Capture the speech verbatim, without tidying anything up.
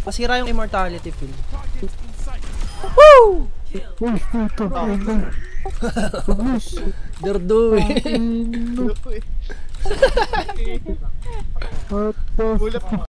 Masira yung immortality field. Woo! Uy, puto. They're doing. What the